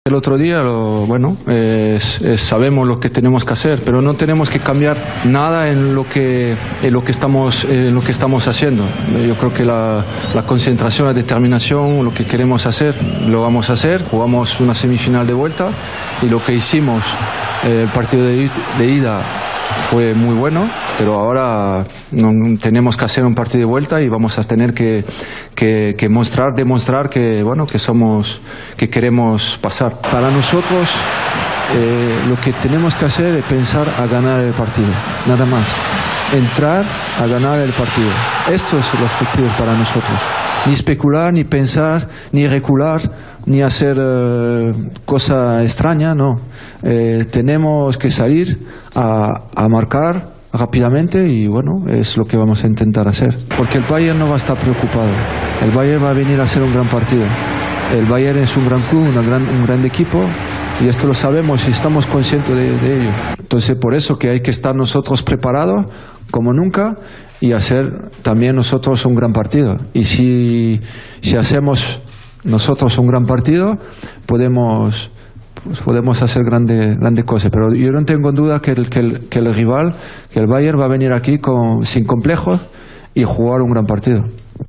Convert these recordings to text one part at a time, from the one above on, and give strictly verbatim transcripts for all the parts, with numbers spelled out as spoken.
El otro día, lo, bueno, es, es, sabemos lo que tenemos que hacer, pero no tenemos que cambiar nada en lo que, en lo que, estamos, en lo que estamos haciendo. Yo creo que la, la concentración, la determinación, lo que queremos hacer, lo vamos a hacer. Jugamos una semifinal de vuelta y lo que hicimos, eh, el partido de, de ida fue muy bueno, pero ahora no, tenemos que hacer un partido de vuelta y vamos a tener que, que, que mostrar, demostrar que bueno, que somos, que queremos pasar. Para nosotros eh, lo que tenemos que hacer es pensar a ganar el partido, nada más. Entrar a ganar el partido. Esto es el objetivo para nosotros. Ni especular, ni pensar, ni recular, ni hacer eh, cosa extraña, no. Eh, tenemos que salir a, a marcar rápidamente y bueno, es lo que vamos a intentar hacer. Porque el Bayern no va a estar preocupado. El Bayern va a venir a hacer un gran partido. El Bayern es un gran club, una gran, un gran equipo y esto lo sabemos y estamos conscientes de, de ello. Entonces por eso que hay que estar nosotros preparados como nunca y hacer también nosotros un gran partido. Y si, si hacemos nosotros un gran partido, podemos, pues podemos hacer grandes grande cosas. Pero yo no tengo duda que el, que, el, que el rival, que el Bayern va a venir aquí con, sin complejos y jugar un gran partido.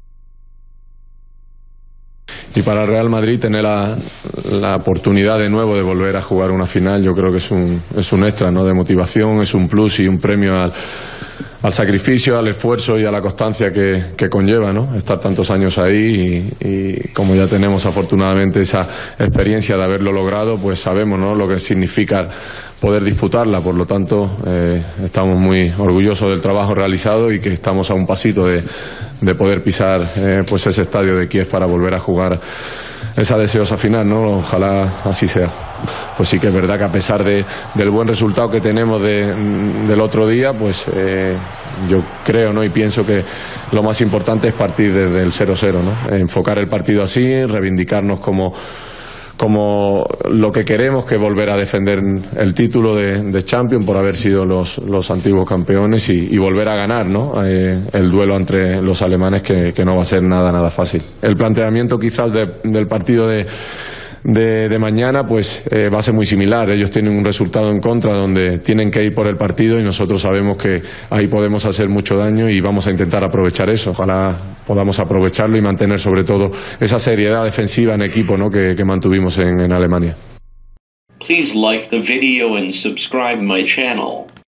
Y para el Real Madrid tener la, la oportunidad de nuevo de volver a jugar una final, yo creo que es un, es un extra, ¿no?, de motivación, es un plus y un premio al, al sacrificio, al esfuerzo y a la constancia que, que conlleva, ¿no?, estar tantos años ahí y, y como ya tenemos afortunadamente esa experiencia de haberlo logrado, pues sabemos, ¿no?, lo que significa poder disputarla. Por lo tanto, eh, estamos muy orgullosos del trabajo realizado y que estamos a un pasito de, de poder pisar eh, pues ese estadio de Kiev para volver a jugar esa deseosa final, ¿no? Ojalá así sea. Pues sí que es verdad que a pesar de, del buen resultado que tenemos de, del otro día, pues eh, yo creo, ¿no?, y pienso que lo más importante es partir desde el cero cero, ¿no? Enfocar el partido así, reivindicarnos como como lo que queremos, que volver a defender el título de, de Champions por haber sido los, los antiguos campeones y, y volver a ganar, ¿no?, eh, el duelo entre los alemanes, que, que no va a ser nada nada fácil. El planteamiento quizás de, del partido de De, de mañana pues eh, va a ser muy similar. Ellos tienen un resultado en contra donde tienen que ir por el partido y nosotros sabemos que ahí podemos hacer mucho daño y vamos a intentar aprovechar eso. Ojalá podamos aprovecharlo y mantener sobre todo esa seriedad defensiva en equipo, ¿no?, que, que mantuvimos en, en Alemania. Please like the video and subscribe my channel.